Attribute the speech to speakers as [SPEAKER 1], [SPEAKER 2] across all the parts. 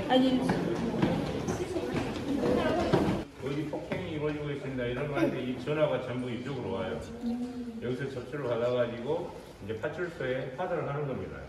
[SPEAKER 1] 아니.
[SPEAKER 2] 어디 폭행이 이루어지고 있습니다. 이런 말인데 이 전화가 전부 이쪽으로 와요. 여기서 접수를 받아가지고 이제 파출소에 파견을 하는 겁니다.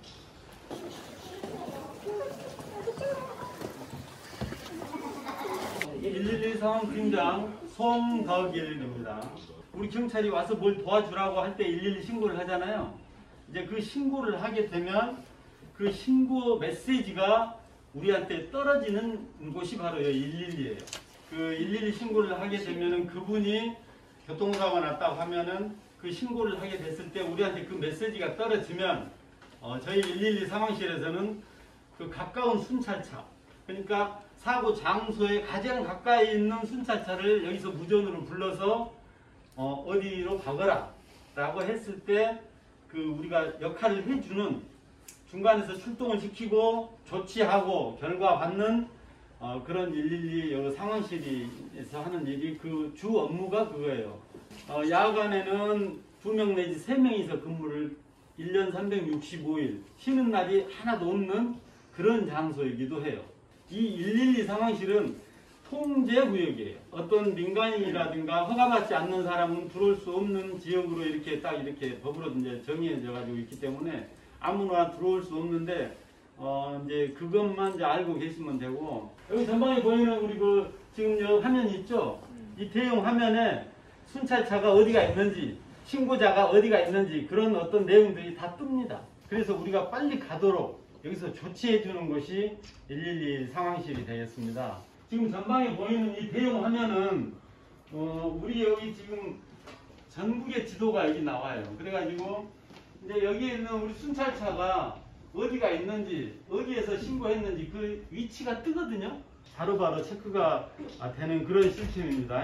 [SPEAKER 3] (112) 상황팀장 송덕일입니다. 우리 경찰이 와서 뭘 도와주라고 할 때 112 신고를 하잖아요. 이제 그 신고를 하게 되면 그 신고 메시지가 우리한테 떨어지는 곳이 바로 112예요. 그 112 신고를 하게 되면은 그분이 교통사고가 났다고 하면은 그 신고를 하게 됐을 때 우리한테 그 메시지가 떨어지면 저희 112 상황실에서는 그 가까운 순찰차, 그러니까 사고 장소에 가장 가까이 있는 순찰차를 여기서 무전으로 불러서 어디로 가거라 라고 했을 때 그 우리가 역할을 해주는, 중간에서 출동을 시키고 조치하고 결과 받는 그런 112 상황실에서 하는 일이 그 주 업무가 그거예요. 야간에는 2명 내지 3명이서 근무를 1년 365일 쉬는 날이 하나도 없는 그런 장소이기도 해요. 이 112 상황실은 통제구역이에요. 어떤 민간인이라든가 허가받지 않는 사람은 들어올 수 없는 지역으로 이렇게 딱 이렇게 법으로 이제 정해져 가지고 있기 때문에 아무나 들어올 수 없는데 이제 그것만 이제 알고 계시면 되고, 여기 전방에 보이는 우리 그 지금 여기 화면이 있죠? 이 대형 화면에 순찰차가 어디가 있는지, 신고자가 어디가 있는지 그런 어떤 내용들이 다 뜹니다. 그래서 우리가 빨리 가도록 여기서 조치해 주는 것이 112 상황실이 되겠습니다. 지금 전방에 보이는 이 대형 화면은 우리 여기 지금 전국의 지도가 여기 나와요. 그래가지고 이제 여기에 있는 우리 순찰차가 어디가 있는지, 어디에서 신고했는지 그 위치가 뜨거든요. 바로바로 체크가 되는 그런 시스템입니다.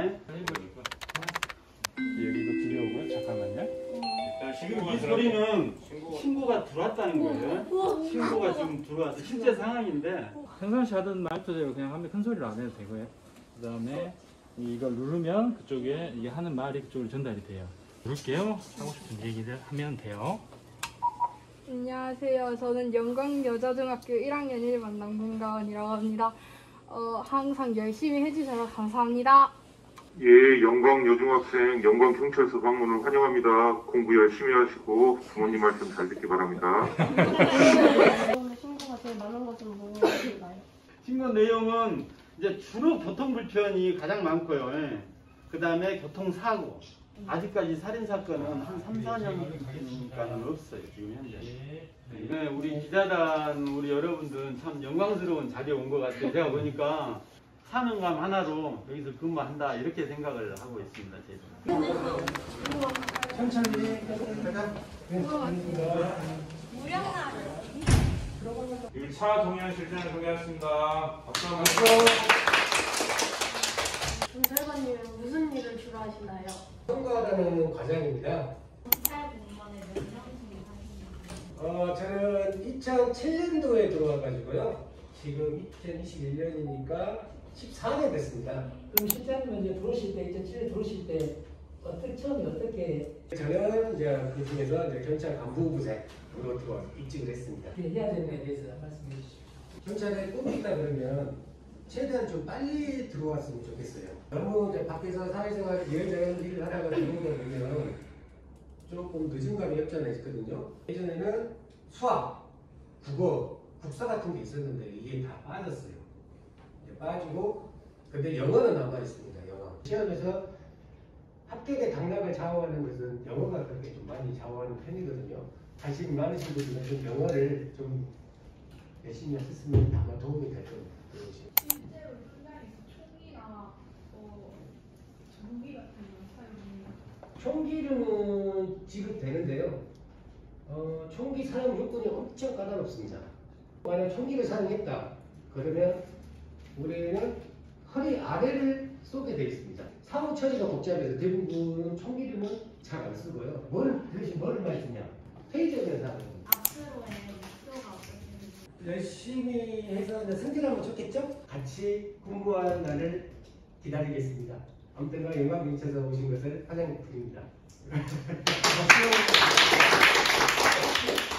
[SPEAKER 3] 여기도 들려오고요. 잠깐만요. 지금 이 소리는 신고가 들어왔다는 거예요. 신고가 지금 들어와서 실제 상황인데,
[SPEAKER 4] 평상시 하던 말투대로 그냥 하면 큰 소리로 안 해도 되고요. 그 다음에 이걸 누르면 그쪽에 이게 하는 말이 그쪽으로 전달이 돼요. 누를게요. 하고 싶은 얘기를 하면 돼요.
[SPEAKER 5] 안녕하세요. 저는 영광여자중학교 1학년 1반 남궁가은이라고 합니다. 항상 열심히 해주셔서 감사합니다.
[SPEAKER 6] 예, 영광여중학생 영광경찰서 방문을 환영합니다. 공부 열심히 하시고 부모님 말씀 잘 듣기 바랍니다.
[SPEAKER 1] 신고가 제일 많은 것은 뭐인가요?
[SPEAKER 3] 신고 내용은 이제 주로 교통불편이 가장 많고요. 예. 그 다음에 교통사고. 아직까지 살인사건은 한 3, 4년까지는 없어요. 지금 현재. 네, 우리 기자단 우리 여러분들은 참 영광스러운 자리에 온 것 같아요. 제가 보니까 사명감 하나로 여기서 근무한다 이렇게 생각을 하고 있습니다.
[SPEAKER 7] 천천히
[SPEAKER 2] 여기 차 동의한 실장을 소개하겠습니다. 박수 한번.
[SPEAKER 1] 경찰관님은 무슨 일을 주로 하시나요?
[SPEAKER 7] 통과하는 과정입니다.
[SPEAKER 1] 경찰 공무원에 몇 명 정도 하시나요?
[SPEAKER 7] 저는 2007년도에 들어와가지고요. 지금 2021년이니까 14년 됐습니다.
[SPEAKER 8] 그럼 실장님은 이제 들어오실 때 2007년 들어오실 때 처음에 어떻게
[SPEAKER 7] 저는 이제 그 중에서 이제 경찰 간부부sek으로 들어와 입직을 했습니다.
[SPEAKER 8] 해야 되는지에 대해서 말씀해 주십시오.
[SPEAKER 7] 경찰에 꿈이 있다 그러면 최대한 좀 빨리 들어왔으면 좋겠어요. 너무 이제 밖에서 사회생활 이런저런 일을 하다가 들어오다 보면 조금 늦은 감이 없지 않아 있거든요. 예전에는 수학, 국어, 국사 같은 게 있었는데 이게 다 빠졌어요. 빠지고, 근데 영어는 남아 있습니다. 영어. 시험에서 합격의 당락을 좌우하는 것은 영어가 그렇게 좀 많이 좌우하는 편이거든요. 관심이 많으신 분들은 좀 영어를 좀 열심히 하셨으면 아마 도움이 될 겁니다.
[SPEAKER 5] 실제로 현장에서 총기나 전기 같은 거 사용해요?
[SPEAKER 7] 총기는 지급되는데요. 총기 사용 요건이 엄청 까다롭습니다. 만약 총기를 사용했다 그러면 우리는 허리 아래를 쏘게 되어 있습니다. 사무 처리가 복잡해서 대부분은 총기류는 잘 안 쓰고요. 대신 뭘 많이 쓰냐? 페이저를 사용합니다.
[SPEAKER 1] 앞으로의 목표가 어떠신지?
[SPEAKER 7] 열심히 해서 승진하면 좋겠죠? 같이 공부하는 날을 기다리겠습니다. 아무튼 영광경찰서 오신 것을 환영드립니다. 박수.